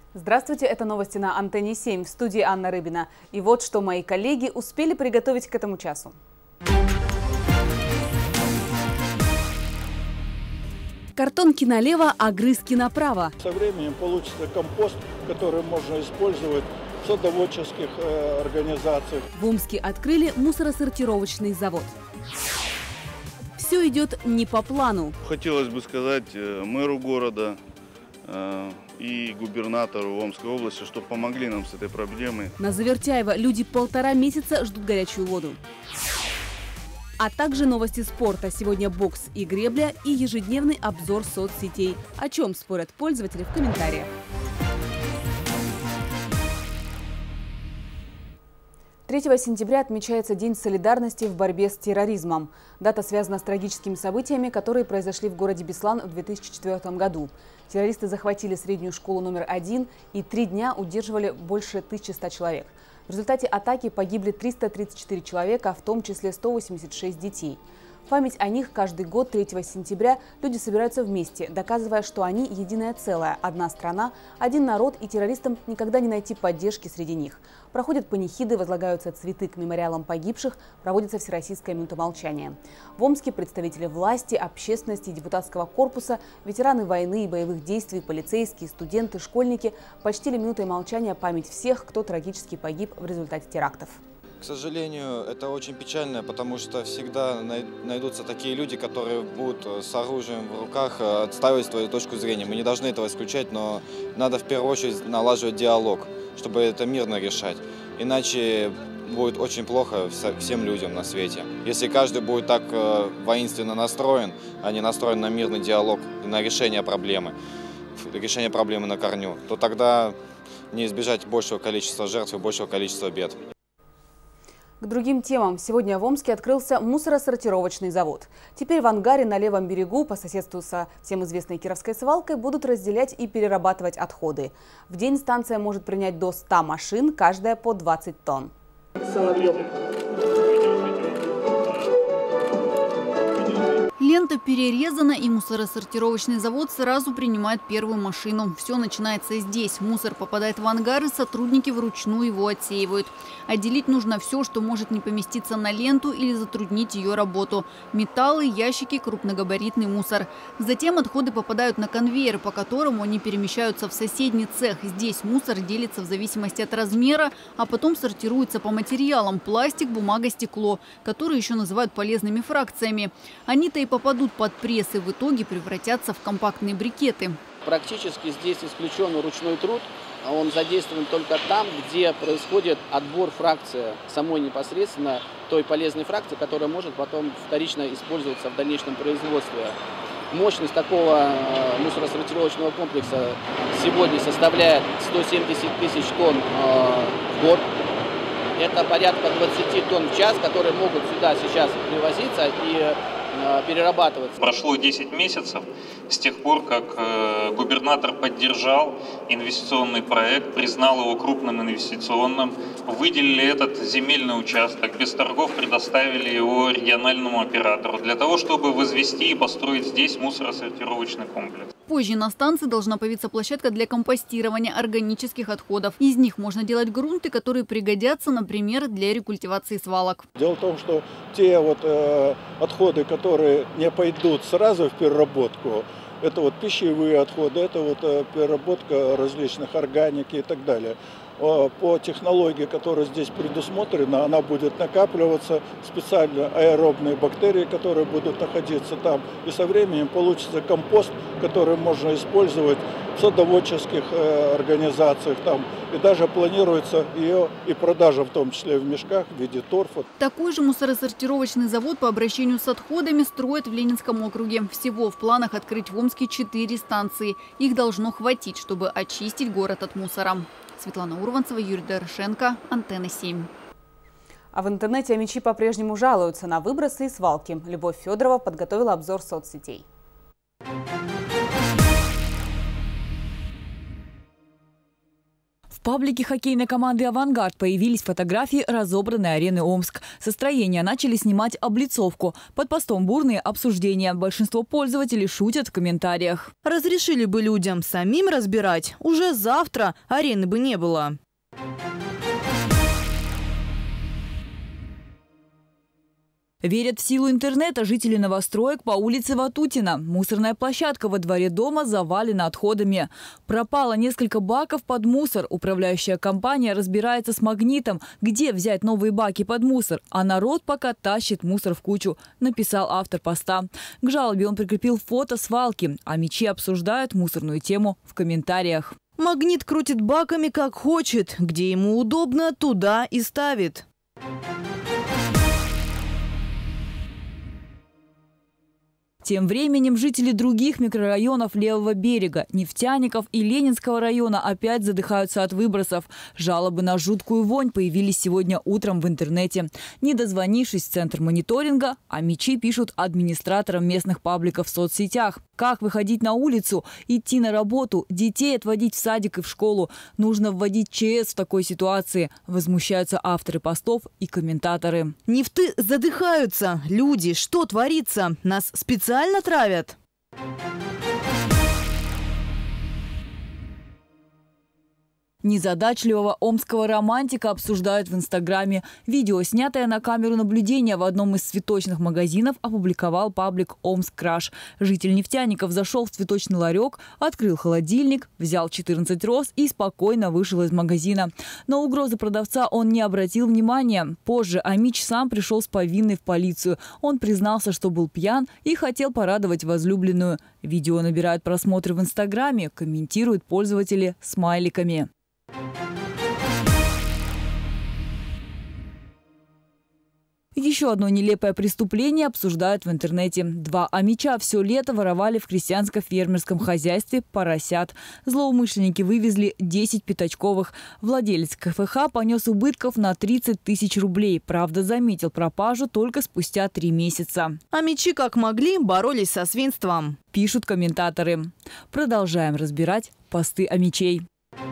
Здравствуйте, это новости на Антенне 7, в студии Анна Рыбина. И вот что мои коллеги успели приготовить к этому часу. Картонки налево, огрызки направо. Со временем получится компост, который можно использовать в садоводческих организациях. В Омске открыли мусоросортировочный завод. Все идет не по плану. Хотелось бы сказать мэру города и губернатору Омской области, что помогли нам с этой проблемой. На Завертяево люди 1,5 месяца ждут горячую воду. А также новости спорта. Сегодня бокс и гребля и ежедневный обзор соцсетей. О чем спорят пользователи в комментариях. 3 сентября отмечается День солидарности в борьбе с терроризмом. Дата связана с трагическими событиями, которые произошли в городе Беслан в 2004 году. Террористы захватили среднюю школу номер 1 и 3 дня удерживали больше 1100 человек. В результате атаки погибли 334 человека, в том числе 186 детей. В память о них каждый год 3 сентября люди собираются вместе, доказывая, что они единое целое, одна страна, один народ, и террористам никогда не найти поддержки среди них. Проходят панихиды, возлагаются цветы к мемориалам погибших, проводится всероссийское минута молчания. В Омске представители власти, общественности, депутатского корпуса, ветераны войны и боевых действий, полицейские, студенты, школьники почтили минутой молчания память всех, кто трагически погиб в результате терактов. К сожалению, это очень печально, потому что всегда найдутся такие люди, которые будут с оружием в руках отстаивать свою точку зрения. Мы не должны этого исключать, но надо в первую очередь налаживать диалог, чтобы это мирно решать. Иначе будет очень плохо всем людям на свете. Если каждый будет так воинственно настроен, а не настроен на мирный диалог и на решение проблемы на корню, то тогда не избежать большего количества жертв и большего количества бед. К другим темам. Сегодня в Омске открылся мусоросортировочный завод. Теперь в ангаре на левом берегу, по соседству со всем известной Кировской свалкой, будут разделять и перерабатывать отходы. В день станция может принять до 100 машин, каждая по 20 тонн. Лента перерезана, и мусоросортировочный завод сразу принимает первую машину. Все начинается здесь. Мусор попадает в ангар, и сотрудники вручную его отсеивают. Отделить нужно все, что может не поместиться на ленту или затруднить ее работу. Металлы, ящики, крупногабаритный мусор. Затем отходы попадают на конвейер, по которому они перемещаются в соседний цех. Здесь мусор делится в зависимости от размера, а потом сортируется по материалам – пластик, бумага, стекло, которые еще называют полезными фракциями. Они-то и попадут под пресс и в итоге превратятся в компактные брикеты. Практически здесь исключен ручной труд. Он задействован только там, где происходит отбор фракции самой непосредственно той полезной фракции, которая может потом вторично использоваться в дальнейшем производстве. Мощность такого мусоросортировочного комплекса сегодня составляет 170 тысяч тонн в год. Это порядка 20 тонн в час, которые могут сюда сейчас привозиться и перерабатываться. Прошло 10 месяцев с тех пор, как губернатор поддержал инвестиционный проект, признал его крупным инвестиционным, выделили этот земельный участок, без торгов предоставили его региональному оператору для того, чтобы возвести и построить здесь мусоросортировочный комплекс. Позже на станции должна появиться площадка для компостирования органических отходов. Из них можно делать грунты, которые пригодятся, например, для рекультивации свалок. Дело в том, что те отходы, которые не пойдут сразу в переработку, это пищевые отходы, это переработка различных органики и так далее. По технологии, которая здесь предусмотрена, она будет накапливаться, специально аэробные бактерии, которые будут находиться там. И со временем получится компост, который можно использовать в садоводческих организациях. Там. И даже планируется ее и продажа, в том числе в мешках, в виде торфа. Такой же мусоросортировочный завод по обращению с отходами строят в Ленинском округе. Всего в планах открыть в Омске 4 станции. Их должно хватить, чтобы очистить город от мусора. Светлана Урванцева, Юрий Дорошенко, Антенна 7. А в интернете омичи по-прежнему жалуются на выбросы и свалки. Любовь Федорова подготовила обзор соцсетей. В паблике хоккейной команды «Авангард» появились фотографии разобранной арены Омск. Со строения начали снимать облицовку. Под постом бурные обсуждения. Большинство пользователей шутят в комментариях. Разрешили бы людям самим разбирать, уже завтра арены бы не было. Верят в силу интернета жители новостроек по улице Ватутина. Мусорная площадка во дворе дома завалена отходами. Пропало несколько баков под мусор. Управляющая компания разбирается с Магнитом, где взять новые баки под мусор. А народ пока тащит мусор в кучу, написал автор поста. К жалобе он прикрепил фото свалки. А МИЧи обсуждают мусорную тему в комментариях. Магнит крутит баками как хочет. Где ему удобно, туда и ставит. Тем временем жители других микрорайонов левого берега, Нефтяников и Ленинского района опять задыхаются от выбросов. Жалобы на жуткую вонь появились сегодня утром в интернете. Не дозвонившись в центр мониторинга, а МИЧи пишут администраторам местных пабликов в соцсетях. Как выходить на улицу, идти на работу, детей отводить в садик и в школу? Нужно вводить ЧС в такой ситуации. Возмущаются авторы постов и комментаторы. Нефты задыхаются. Люди, что творится? Нас специально травят. Незадачливого омского романтика обсуждают в Инстаграме. Видео, снятое на камеру наблюдения в одном из цветочных магазинов, опубликовал паблик «Омск Краш». Житель Нефтяников зашел в цветочный ларек, открыл холодильник, взял 14 роз и спокойно вышел из магазина. На угрозы продавца он не обратил внимания. Позже Амич сам пришел с повинной в полицию. Он признался, что был пьян и хотел порадовать возлюбленную. Видео набирают просмотры в Инстаграме, комментируют пользователи смайликами. Еще одно нелепое преступление обсуждают в интернете. Два амича все лето воровали в крестьянско-фермерском хозяйстве поросят. Злоумышленники вывезли 10 пятачковых. Владелец КФХ понес убытков на 30 тысяч рублей. Правда, заметил пропажу только спустя 3 месяца. Амичи как могли боролись со свинством, пишут комментаторы. Продолжаем разбирать посты амичей.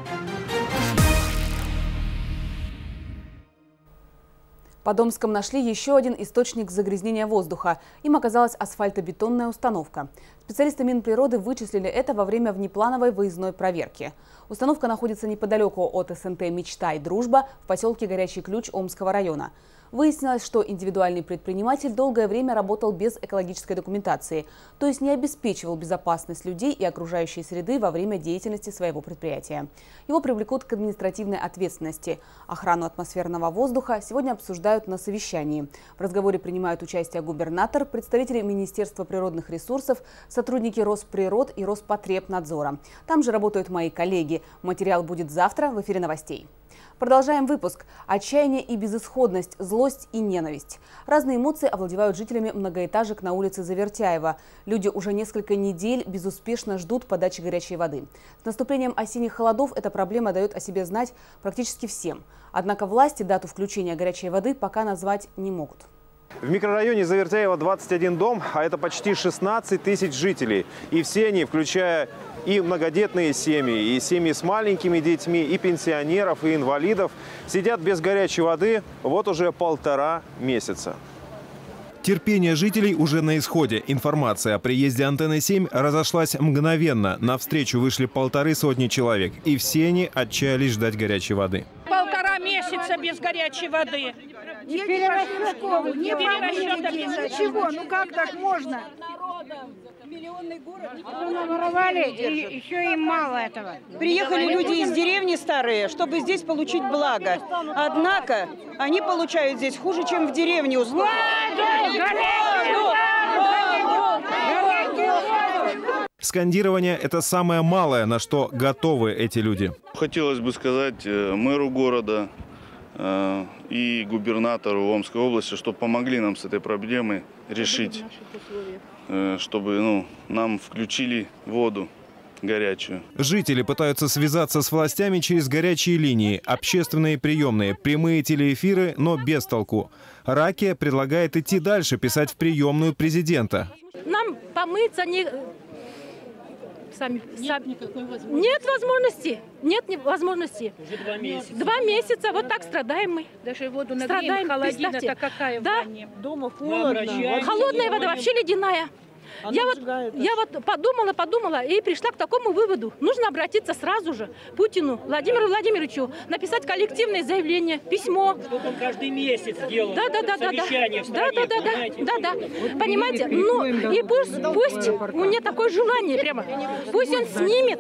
Под Омском нашли еще один источник загрязнения воздуха. Им оказалась асфальтобетонная установка. Специалисты Минприроды вычислили это во время внеплановой выездной проверки. Установка находится неподалеку от СНТ «Мечта и Дружба» в поселке Горячий Ключ Омского района. Выяснилось, что индивидуальный предприниматель долгое время работал без экологической документации, то есть не обеспечивал безопасность людей и окружающей среды во время деятельности своего предприятия. Его привлекут к административной ответственности. Охрану атмосферного воздуха сегодня обсуждают на совещании. В разговоре принимают участие губернатор, представители Министерства природных ресурсов, сотрудники Росприрод и Роспотребнадзора. Там же работают мои коллеги. Материал будет завтра в эфире новостей. Продолжаем выпуск. Отчаяние и безысходность, злость и ненависть. Разные эмоции овладевают жителями многоэтажек на улице Завертяева. Люди уже несколько недель безуспешно ждут подачи горячей воды. С наступлением осенних холодов эта проблема дает о себе знать практически всем. Однако власти дату включения горячей воды пока назвать не могут. В микрорайоне Завертяева 21 дом, а это почти 16 тысяч жителей. И все они, включая и многодетные семьи, и семьи с маленькими детьми, и пенсионеров, и инвалидов, сидят без горячей воды вот уже 1,5 месяца. Терпение жителей уже на исходе. Информация о приезде «Антенны-7» разошлась мгновенно. Навстречу вышли 150 человек. И все они отчаялись ждать горячей воды. 1,5 месяца без горячей воды. Не перерасчетов, не ничего. Ну как так можно? Миллионный город. Наворовали, и еще им мало этого. Приехали люди из деревни старые, чтобы здесь получить благо. Однако они получают здесь хуже, чем в деревне. Скандирование – это самое малое, на что готовы эти люди. Хотелось бы сказать мэру города и губернатору Омской области, чтобы помогли нам с этой проблемой решить, чтобы нам включили воду горячую. Жители пытаются связаться с властями через горячие линии, общественные приемные, прямые телеэфиры, но без толку. Ракия предлагает идти дальше, писать в приемную президента. Нам помыться сами. Нет никакой возможности. Нет возможности. Нет возможности. Уже 2 месяца. 2 месяца. Вот так страдаем мы. Даже воду нагреем, холодина-то какая в бане. Дома холодно. Холодная вода, вообще ледяная. Я вот подумала и пришла к такому выводу. Нужно обратиться сразу же к Путину, Владимиру Владимировичу, написать коллективное заявление, письмо. Чтобы он каждый месяц делал совещание в стране, да. Понимаете? Ну и пусть у меня такое желание прямо. Пусть он снимет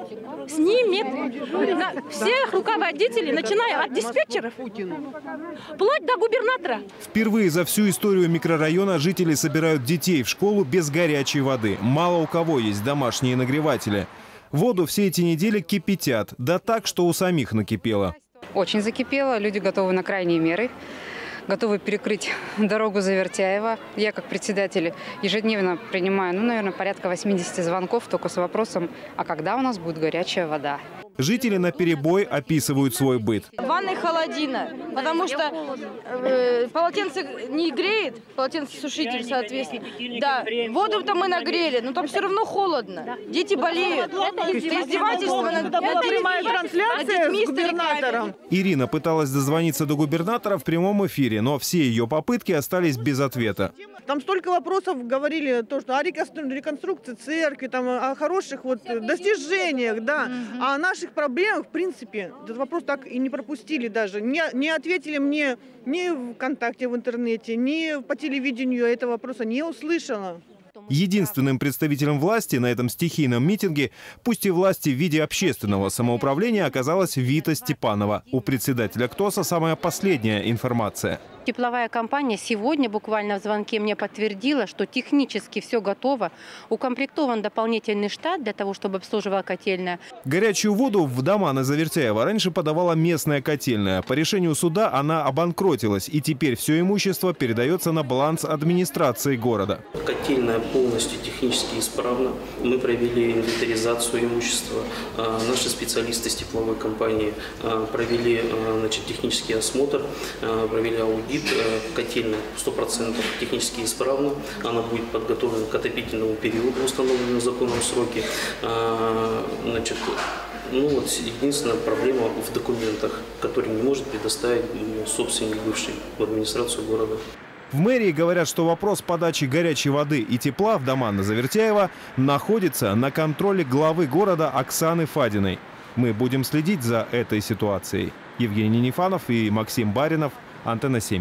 всех руководителей, начиная от диспетчеров, вплоть до губернатора. Впервые за всю историю микрорайона жители собирают детей в школу без горячей воды. Мало у кого есть домашние нагреватели. Воду все эти недели кипятят, да так, что у самих накипело. Очень закипело, люди готовы на крайние меры. Готовы перекрыть дорогу Завертяева. Я, как председатель, ежедневно принимаю, наверное, порядка 80 звонков только с вопросом, а когда у нас будет горячая вода. Жители наперебой описывают свой быт. В ванной холодина, потому что полотенце не греет, полотенцесушитель, соответственно. Да, воду-то мы нагрели, но там все равно холодно. Дети болеют. Это издевательство над прямая трансляция с губернатором. Ирина пыталась дозвониться до губернатора в прямом эфире, но все ее попытки остались без ответа. Там столько вопросов говорили, то, что о реконструкции церкви, там, о хороших достижениях, да. А о наших проблемах, в принципе, этот вопрос так и не пропустили даже. Не ответили мне ни в ВКонтакте, в интернете, ни по телевидению. Я этого вопроса не услышала. Единственным представителем власти на этом стихийном митинге, пусть и власти в виде общественного самоуправления, оказалась Вита Степанова. У председателя КТОСа самая последняя информация. Тепловая компания сегодня буквально в звонке мне подтвердила, что технически все готово. Укомплектован дополнительный штат для того, чтобы обслуживала котельная. Горячую воду в дома на Завертяева раньше подавала местная котельная. По решению суда она обанкротилась, и теперь все имущество передается на баланс администрации города. Котельная полностью технически исправна. Мы провели инвентаризацию имущества. Наши специалисты с тепловой компании провели технический осмотр, провели аудит. Котельная 100% технически исправна. Она будет подготовлена к отопительному периоду, установленному законом сроки. Единственная проблема в документах, которые не может предоставить собственник бывший в администрацию города. В мэрии говорят, что вопрос подачи горячей воды и тепла в дома на Завертяева находится на контроле главы города Оксаны Фадиной. Мы будем следить за этой ситуацией. Евгений Нефанов и Максим Баринов, Антенна 7.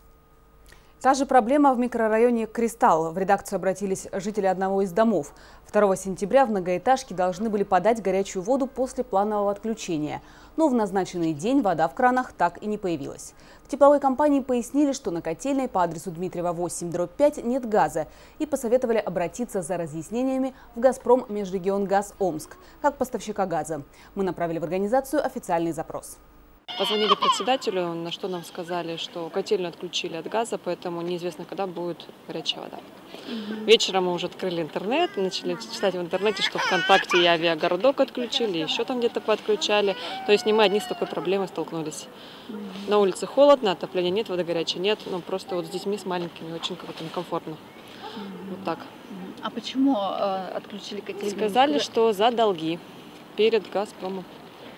Та же проблема в микрорайоне «Кристалл». В редакцию обратились жители одного из домов. 2 сентября в многоэтажке должны были подать горячую воду после планового отключения. Но в назначенный день вода в кранах так и не появилась. В тепловой компании пояснили, что на котельной по адресу Дмитриева 8/5 нет газа и посоветовали обратиться за разъяснениями в «Газпром Межрегионгаз Омск» как поставщика газа. Мы направили в организацию официальный запрос. Позвонили председателю, на что нам сказали, что котельную отключили от газа, поэтому неизвестно, когда будет горячая вода. Вечером мы уже открыли интернет, начали читать в интернете, что ВКонтакте и Авиагородок отключили, еще там где-то подключали. То есть не мы одни с такой проблемой столкнулись. На улице холодно, отопления нет, воды горячей нет, но просто вот с детьми, с маленькими очень как-то некомфортно. Вот так. А почему отключили котельную? Сказали, что за долги перед «Газпромом».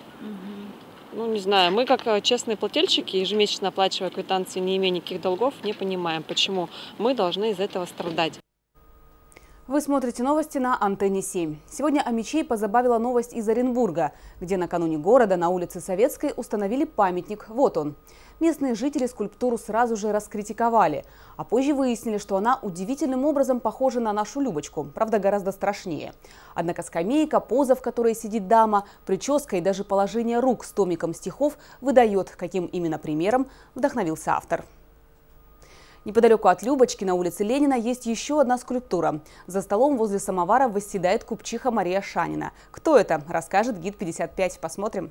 Не знаю, мы как честные плательщики, ежемесячно оплачивая квитанции, не имея никаких долгов, не понимаем, почему мы должны из этого страдать. Вы смотрите новости на Антенне 7. Сегодня Амичей позабавила новость из Оренбурга, где накануне города на улице Советской установили памятник. Вот он. Местные жители скульптуру сразу же раскритиковали, а позже выяснили, что она удивительным образом похожа на нашу Любочку, правда гораздо страшнее. Однако скамейка, поза, в которой сидит дама, прическа и даже положение рук с томиком стихов выдает, каким именно примером вдохновился автор. Неподалеку от Любочки на улице Ленина есть еще одна скульптура. За столом возле самовара восседает купчиха Мария Шанина. Кто это, расскажет гид 55. Посмотрим.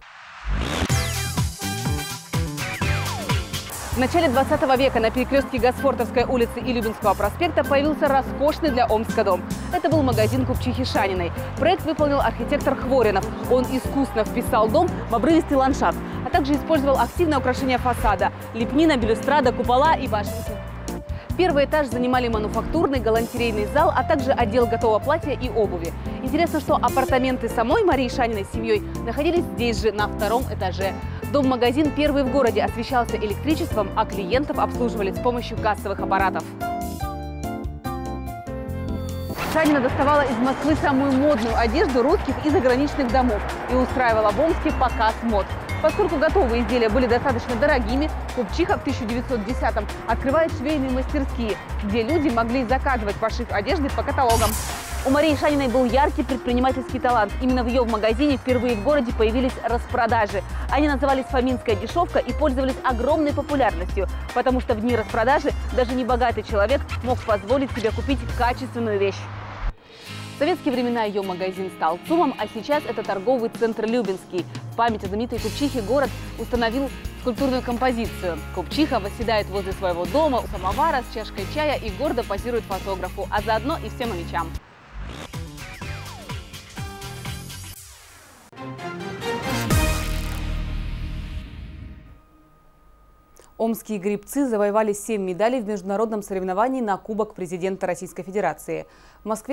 В начале 20 века на перекрестке Госфортовской улицы и Любинского проспекта появился роскошный для Омска дом. Это был магазин купчихи Шаниной. Проект выполнил архитектор Хворинов. Он искусно вписал дом в обрывистый ландшафт, а также использовал активное украшение фасада – лепнина, балюстрада, купола и башенки. Первый этаж занимали мануфактурный, галантерейный зал, а также отдел готового платья и обуви. Интересно, что апартаменты самой Марии Шаниной с семьей находились здесь же, на втором этаже. Дом-магазин первый в городе освещался электричеством, а клиентов обслуживали с помощью кассовых аппаратов. Шанина доставала из Москвы самую модную одежду русских и заграничных домов и устраивала в Омске показ мод. Поскольку готовые изделия были достаточно дорогими, купчиха в 1910-м открывает швейные мастерские, где люди могли заказывать пошив одежды по каталогам. У Марии Шаниной был яркий предпринимательский талант. Именно в ее магазине впервые в городе появились распродажи. Они назывались «Фоминская дешевка» и пользовались огромной популярностью, потому что в дни распродажи даже небогатый человек мог позволить себе купить качественную вещь. В советские времена ее магазин стал ЦУМом, а сейчас это торговый центр Любинский. В память о знаменитой купчихе город установил скульптурную композицию. Купчиха восседает возле своего дома у самовара с чашкой чая и гордо позирует фотографу, а заодно и всем омичам. Омские гребцы завоевали 7 медалей в международном соревновании на Кубок президента Российской Федерации. В Москве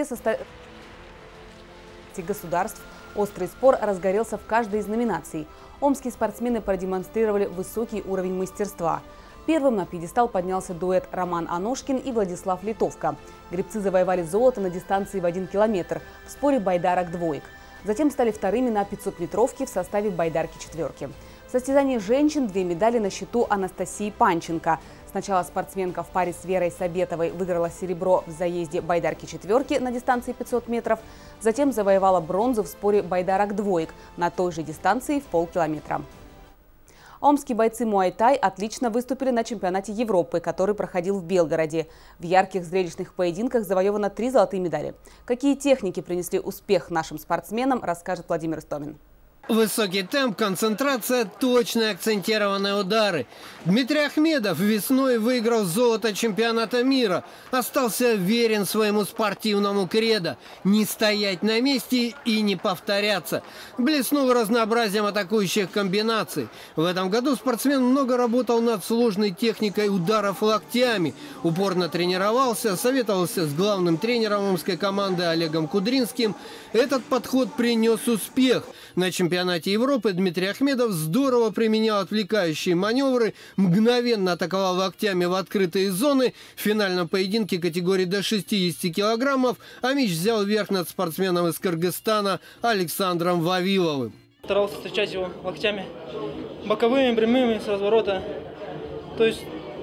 государств острый спор разгорелся в каждой из номинаций. Омские спортсмены продемонстрировали высокий уровень мастерства. Первым на пьедестал поднялся дуэт Роман Аношкин и Владислав Литовка. Гребцы завоевали золото на дистанции в 1 километр в споре байдарок-двоек. Затем стали вторыми на 500-метровке в составе байдарки-четверки. В состязании женщин 2 медали на счету Анастасии Панченко. Сначала спортсменка в паре с Верой Сабетовой выиграла серебро в заезде байдарки-четверки на дистанции 500 метров. Затем завоевала бронзу в споре байдарок-двоек на той же дистанции в полкилометра. Омские бойцы муай-тай отлично выступили на чемпионате Европы, который проходил в Белгороде. В ярких зрелищных поединках завоевано 3 золотые медали. Какие техники принесли успех нашим спортсменам, расскажет Владимир Истомин. Высокий темп, концентрация, точные акцентированные удары. Дмитрий Ахмедов весной выиграл золото чемпионата мира. Остался верен своему спортивному кредо – не стоять на месте и не повторяться. Блеснул разнообразием атакующих комбинаций. В этом году спортсмен много работал над сложной техникой ударов локтями. Упорно тренировался, советовался с главным тренером омской команды Олегом Кудринским. Этот подход принес успех. На чемпионате Европы Дмитрий Ахмедов здорово применял отвлекающие маневры, мгновенно атаковал локтями в открытые зоны. В финальном поединке категории до 60 килограммов Амич взял верх над спортсменом из Кыргызстана Александром Вавиловым. Старался встречать его локтями боковыми, прямыми, с разворота. То есть,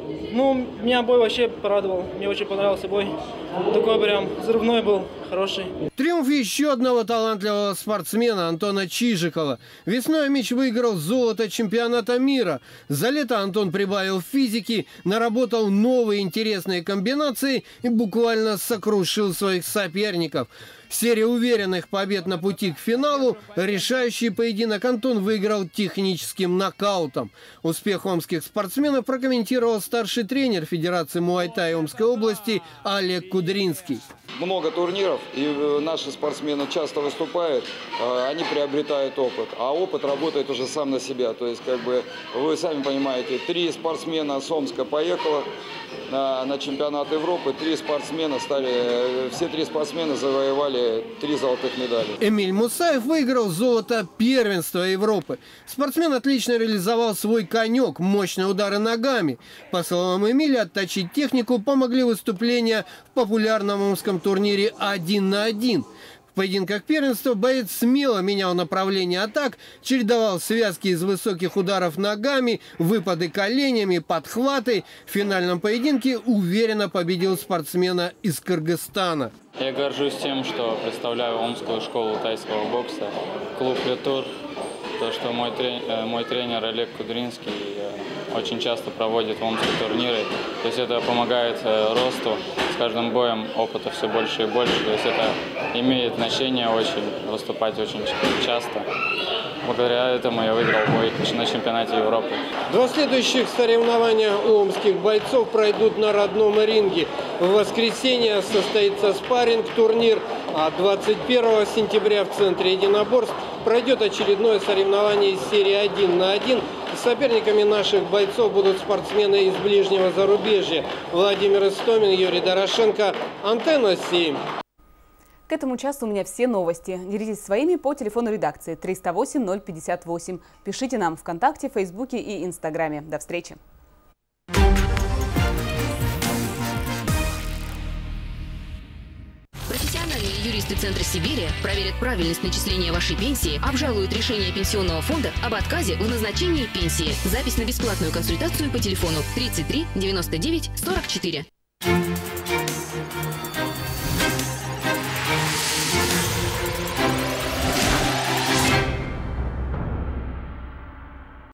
меня бой вообще порадовал. Мне очень понравился бой. Такой прям взрывной был, хороший. Триумф еще одного талантливого спортсмена Антона Чижикова. Весной Амич выиграл золото чемпионата мира. За лето Антон прибавил физики, наработал новые интересные комбинации и буквально сокрушил своих соперников. Серия уверенных побед на пути к финалу. Решающий поединок Антон выиграл техническим нокаутом. Успех омских спортсменов прокомментировал старший тренер Федерации муай-тай Омской области Олег Кудринский. Много турниров, и наши спортсмены часто выступают, они приобретают опыт. А опыт работает уже сам на себя. То есть, вы сами понимаете, 3 спортсмена с Омска поехало на чемпионат Европы, 3 спортсмена все 3 спортсмена завоевали 3 золотых медали. Эмиль Мусаев выиграл золото первенства Европы. Спортсмен отлично реализовал свой конек, мощные удары ногами. По словам Эмиля, отточить технику помогли выступления в популярном омском турнире 1 на 1. В поединках первенства боец смело менял направление атак, чередовал связки из высоких ударов ногами, выпады коленями, подхваты. В финальном поединке уверенно победил спортсмена из Кыргызстана. Я горжусь тем, что представляю Омскую школу тайского бокса, клуб «Лютур». То, что мой тренер Олег Кудринский очень часто проводит в Омске турниры. То есть это помогает росту. С каждым боем опыта все больше и больше. То есть это имеет значение очень, выступать очень часто. Благодаря этому я выиграл бой на чемпионате Европы. 2 следующих соревнования омских бойцов пройдут на родном ринге. В воскресенье состоится спарринг-турнир, а 21 сентября в центре единоборств пройдет очередное соревнование из серии 1 на 1 Соперниками наших бойцов будут спортсмены из ближнего зарубежья. Владимир Истомин, Юрий Дорошенко, Антенна 7. К этому часу у меня все новости. Делитесь своими по телефону редакции 308 058. Пишите нам ВКонтакте, Фейсбуке и Инстаграме. До встречи. Профессиональные юристы Центра Сибири проверят правильность начисления вашей пенсии, обжалуют решение Пенсионного фонда об отказе в назначении пенсии. Запись на бесплатную консультацию по телефону 33 99 44.